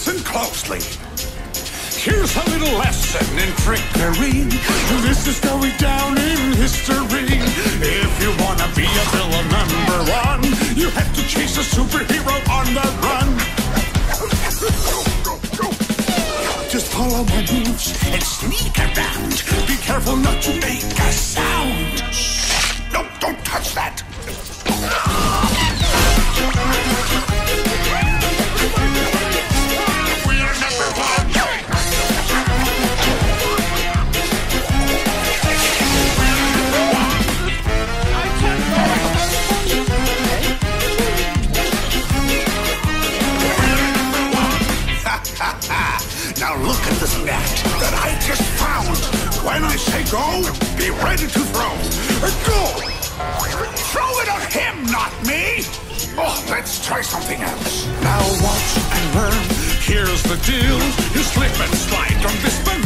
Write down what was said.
listen closely. Here's a little lesson in trickery. This is going down in history. If you wanna be a villain #1, you have to chase a superhero on the run. Just follow my moves and sneak around. Be careful not to make a sound. Shh! No, don't touch that. We're #1. Now look at this net that I just found. When I say go, be ready to throw. Go! Throw it on him, not me! Oh, let's try something else. Now watch and learn. Here's the deal. You slip and slide on this banana.